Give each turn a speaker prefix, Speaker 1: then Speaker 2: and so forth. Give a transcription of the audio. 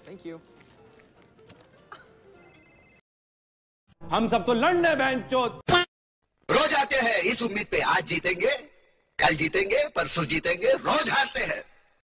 Speaker 1: Thank you.
Speaker 2: हम सब तो लड़ने बेंचोद
Speaker 3: रोज आते हैं इस उम्मीद पे आज जीतेंगे, कल जीतेंगे, परसों जीतेंगे, रोज हारते हैं।